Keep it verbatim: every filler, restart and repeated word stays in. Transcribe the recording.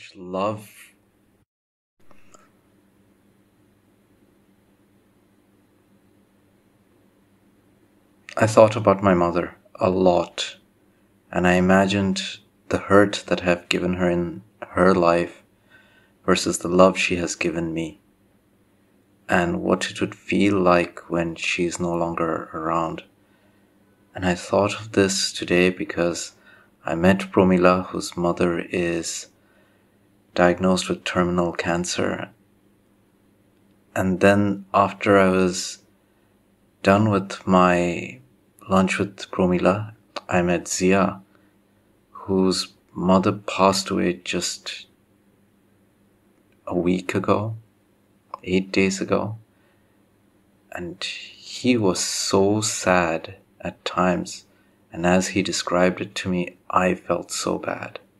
much love. I thought about my mother a lot, and I imagined the hurt that I have given her in her life versus the love she has given me, and what it would feel like when she's no longer around. And I thought of this today because I met Promila, whose mother is diagnosed with terminal cancer. And then after I was done with my lunch with Promila, I met Zia, whose mother passed away just a week ago, eight days ago. And he was so sad at times. And as he described it to me, I felt so bad.